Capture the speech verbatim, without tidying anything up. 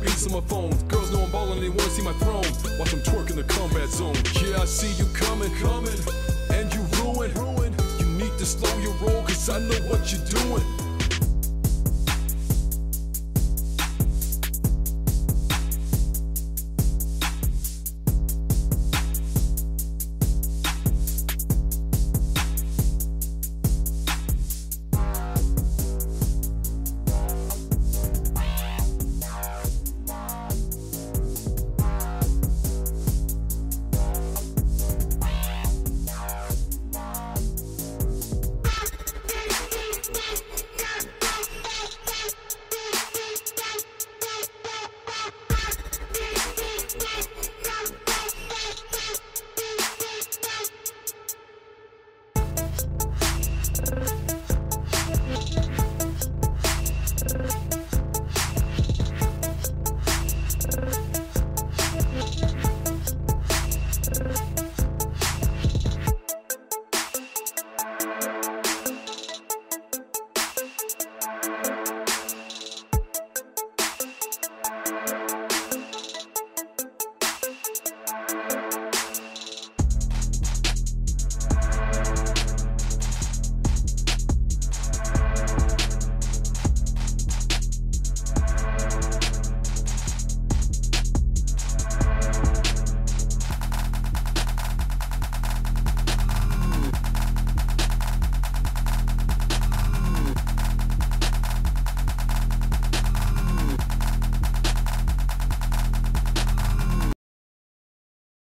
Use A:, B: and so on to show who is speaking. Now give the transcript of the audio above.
A: beats on my phone. Girls know I'm ballin', they wanna see my throne. Watch them twerk in the combat zone. Yeah, I see you coming, coming, and you ruin, ruin. You need to slow your roll, cause I know what you're doing.